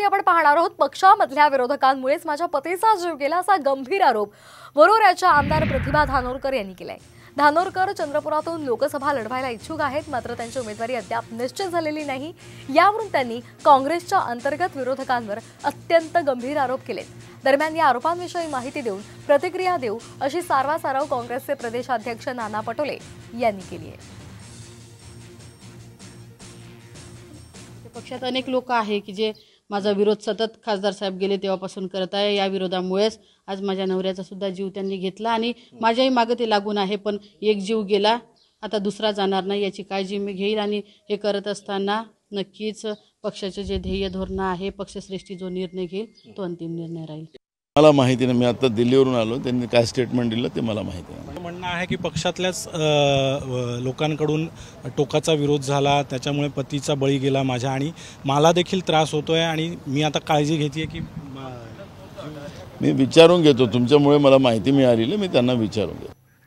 बातमी आपण पाहणार आहोत। पक्षामधल्या विरोधकांमुळेच माझ्या पतीचा जीव गेला असा गंभीर आरोप वरोऱ्याच्या आमदार प्रतिभा धानोरकर यांनी केलाय। धानोरकर चंद्रपुरातून लोकसभा लढवायला इच्छुक आहेत, मात्र त्यांची उमेदवारी अद्याप निश्चित झालेली नाही। यावरून त्यांनी काँग्रेसच्या अंतर्गत विरोधकांवर अत्यंत गंभीर आरोप केले। दरम्यान या आरोपांविषयी माहिती देऊन प्रतिक्रिया देऊ अशी सारवासारव काँग्रेसचे प्रदेशाध्यक्ष नाना पटोले यांनी केली आहे। पक्षात अनेक लोक आहे की जे माझा विरोध सतत खासदार साहेब गेले तेव्हापासून करत आहे। या विरोधामुळेच आज माझ्या नवऱ्याचा सुद्धा जीव त्यांनी घेतला आणि माझ्याही मागे ते लागून आहे, पण एक जीव गेला, आता दुसरा जाणार नाही याची काळजी मी घेईल। आणि हे करत असताना नक्कीच पक्षाचे जे ध्येय धोरण आहे, पक्षश्रेष्ठी जो निर्णय घेईल तो अंतिम निर्णय राहील। मला माहिती नाही, मी आता दिल्लीवरून आलो, त्यांनी काय स्टेटमेंट दिलं ते मला माहिती नाही। म्हणणं आहे की पक्षातल्याच लोकांकडून टोकाचा विरोध झाला, त्याच्यामुळे पतीचा बळी गेला माझ्या आणि मला देखील त्रास होतोय आणि मी आता काळजी घेतेय की मी विचारून घेतो, तुमच्यामुळे मला माहिती मिळालेली, मी त्यांना विचारून घेतो।